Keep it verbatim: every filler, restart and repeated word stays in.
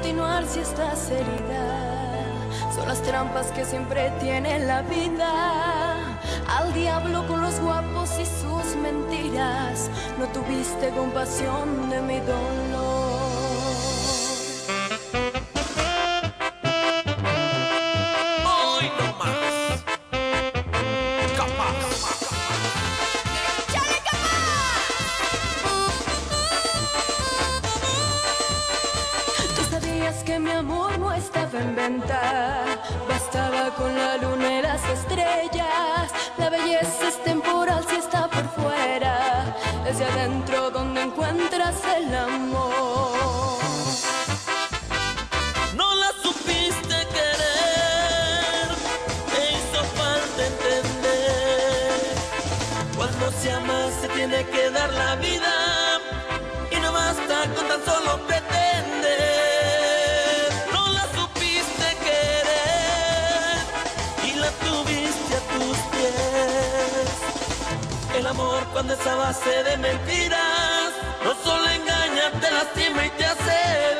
continuar si estás herida? Son las trampas que siempre tiene la vida. Al diablo con los guapos y sus mentiras. No tuviste compasión de mi dolor. Hoy no más. Capaz. ¡Chale, capaz! Tú sabías que mi amor no estaba en venta. Bastaba con la luna y las estrellas. La belleza es temporal si está por fuera. Es de adentro donde encuentras el amor. No la supiste querer, te hizo falta entender. Cuando se ama se tiene que dar la vida y no basta con tan solo pretender. No la supiste querer y la tuviste a tus pies. El amor cuando es a base de mentiras no solo engaña, te lastima y te hace